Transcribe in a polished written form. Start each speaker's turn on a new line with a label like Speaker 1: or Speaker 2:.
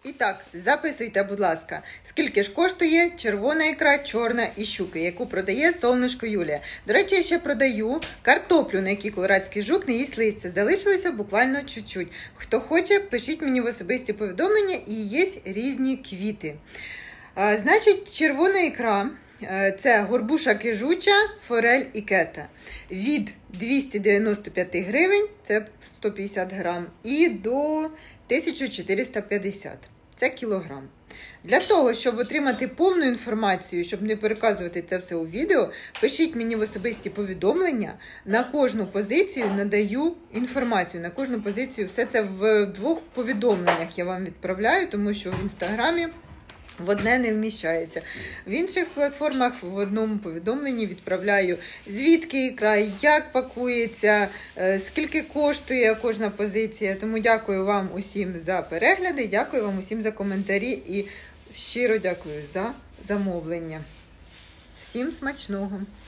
Speaker 1: І так, записуйте, будь ласка, скільки ж коштує червона ікра, чорна і щуки, яку продає Солнышко Юлія. До речі, я ще продаю картоплю, на якій колорадський жук не їсть листя. Залишилося буквально чуть-чуть. Хто хоче, пишіть мені в особисті повідомлення, і є різні квіти. Значить, червона ікра – це горбуша кижуча, форель і кета. Від 295 гривень, це 150 грам, і до 1450. Це кілограм. Для того, щоб отримати повну інформацію, щоб не переказувати це все у відео, пишіть мені в особисті повідомлення. На кожну позицію надаю інформацію. На кожну позицію все це в 2 повідомленнях я вам відправляю, тому що в інстаграмі в одне не вміщається. В інших платформах в одному повідомленні відправляю, звідки ікра, як пакується, скільки коштує кожна позиція. Тому дякую вам усім за перегляди, дякую вам усім за коментарі і щиро дякую за замовлення. Всім смачного!